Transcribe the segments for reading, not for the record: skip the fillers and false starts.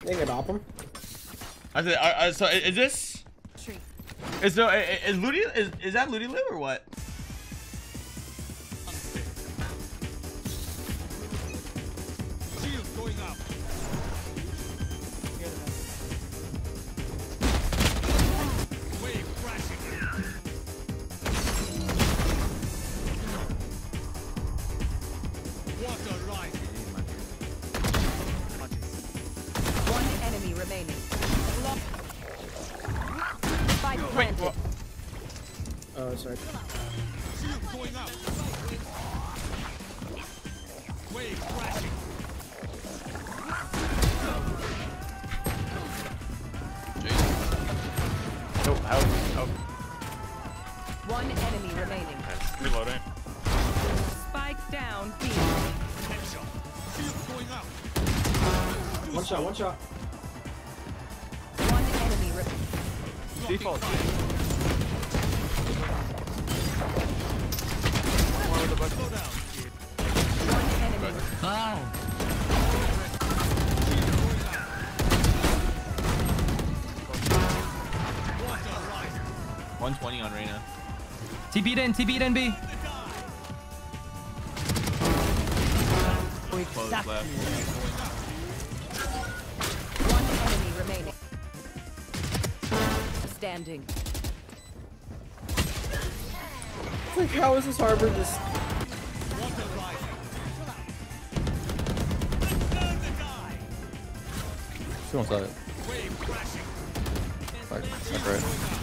They can op him. I said, so is this? Is Ludi? Is that Ludi live or what? Going up. Wave crashing. Water rising. One enemy remaining. Spike planted. Oh, sorry. Shield going up. Wave crashing. One enemy remaining. Reloading. Spike down B. Headshot. Shield going up. One shot, one shot. One enemy remaining. Default. Slow down, kid. One enemy. Wow. Water rising. 120 on Reyna. TP'd in, TP'd in B. Close left. One enemy remaining. Standing. Like, how is this harbor just... Water rising. She won't sell it. Wave crashing. Like right.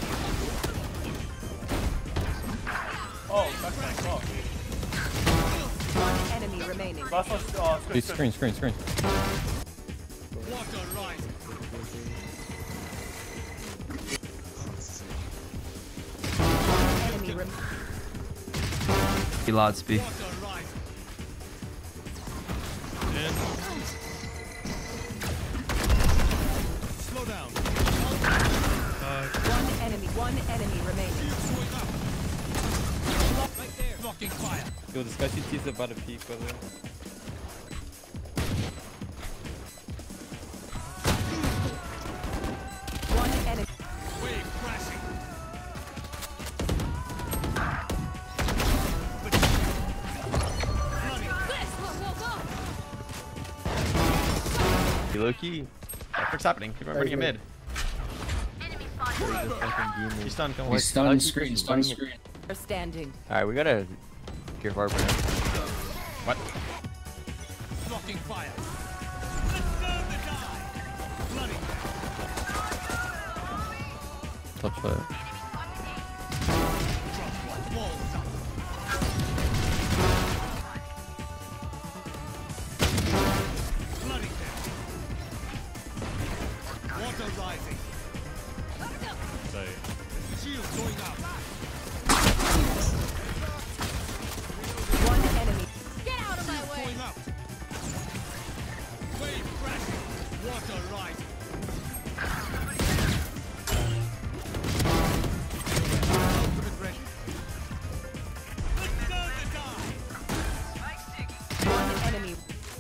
Oh, that's nice. Oh. One enemy remaining. Last one. Dude, screen. Water rising. Enemy remaining. He lots B. Water rising. Slow down. One enemy remaining. Going up. Right there. Blocking fire. Yo, this guy CT's about to peak, by the way. One enemy. Wave crashing. Low key. What's happening? Keep running mid. He's stunned. Come on. He's stunned screen, stunned screen. Are standing. Alright, we gotta give Harbor now. What? Blocking fire. Touch that. Walls up. Flooding them. Water rising. Shield going up. One enemy. Get out of my way. Going up. Wave crashing. Water rising. Ultimate ready. One enemy.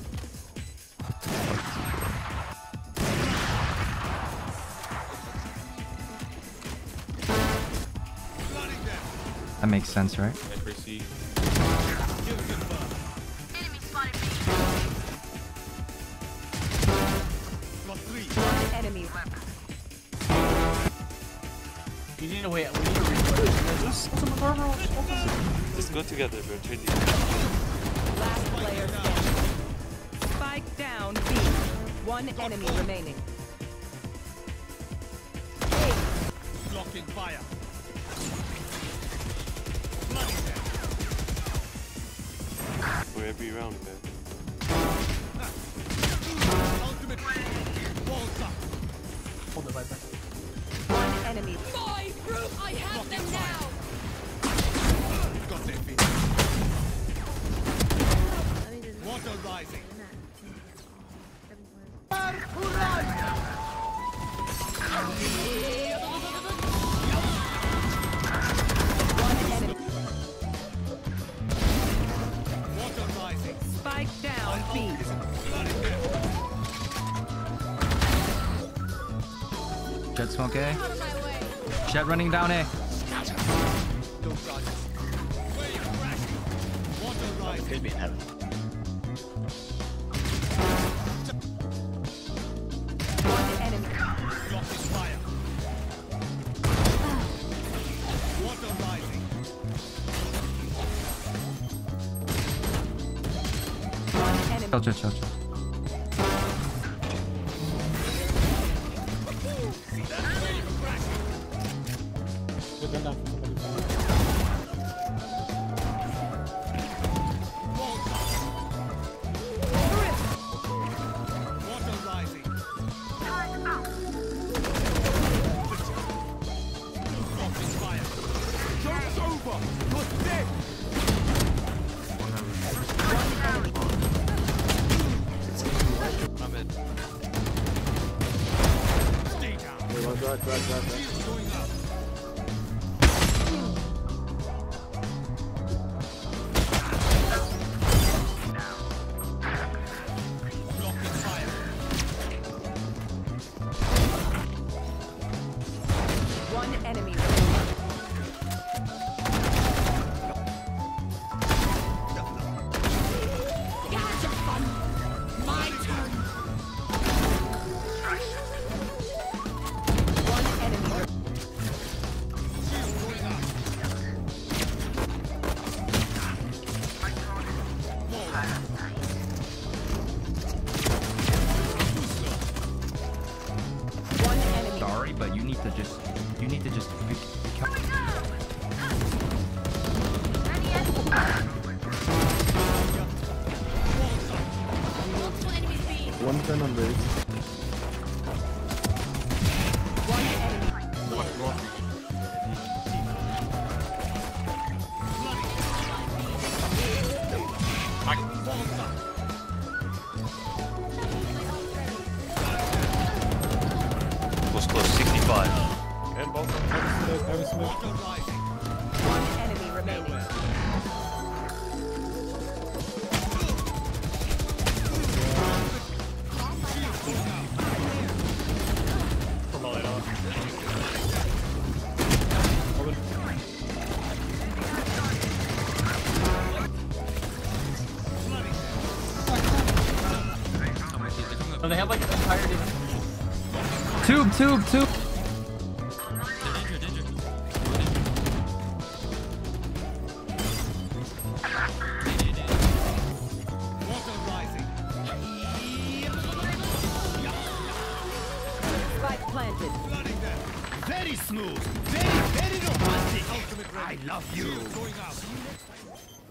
Flooding them. That makes sense, right? Block 3. One enemy. You need to wait. We need to replay. Just go together, bro. Trade these. Last player standing. Spike down B. One enemy remaining. Blocking fire. Flooding them. For every round, man. Ultimate. Walls up. Hold it right there. One enemy. My group, I have them now! Got their feet. Water rising. One enemy. Water rising. Spike down B. Flooding them. Jet smoke A. Out of my way. Jet running down A. Could be in heaven. One enemy. One enemy. Chill. Good gun down for somebody. I'm in. One enemy. Gotcha, fun. My turn. One enemy. One enemy. Sorry, but you need to just Multiple enemies B. One turn on base. One enemy. Was close, 65. And both. One enemy remaining. So they have like an entire different. Tube. Spike planted. Very smooth. Very romantic. I love you.